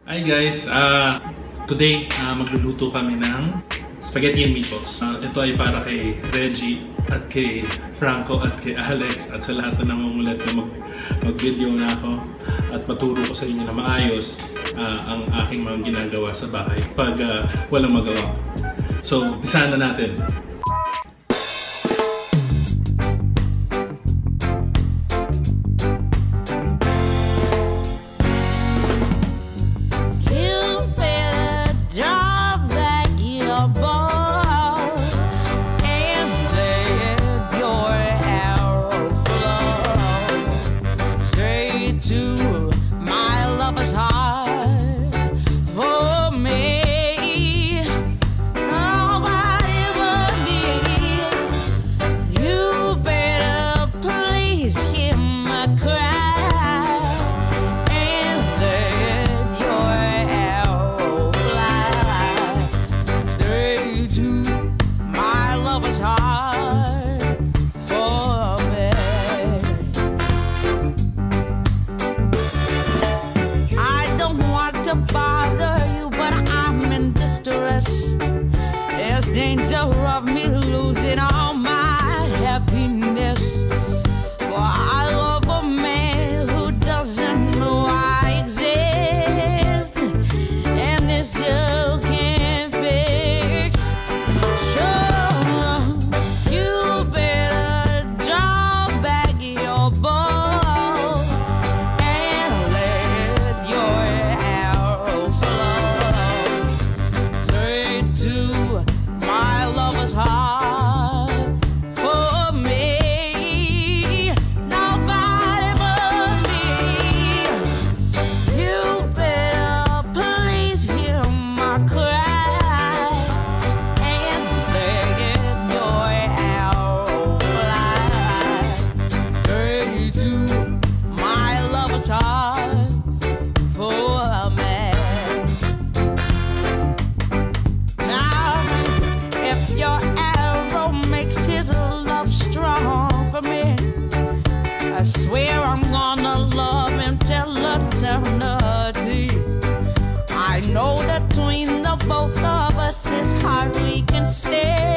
Hi guys, today magluluto kami ng spaghetti and meatballs. Ito ay para kay Reggie at kay Franco at kay Alex at sa lahat na namumulat na mag-video na ako at maturo ko sa inyo na maayos ang aking mga ginagawa sa bahay pag walang magawa. So, umpisahan na natin. There's danger of me losing all my happiness. For I love a man who doesn't know I exist, and this you can't fix. So you better draw back your bow and let your arrow flow straight to my lover's heart. For me, nobody but me. You better please hear my cry and let your arrow fly straight to my lover's heart. For me. Now, if your arrow makes his love strong for me, I swear I'm gonna love him till eternity. I know that between the both of us is hard we can say.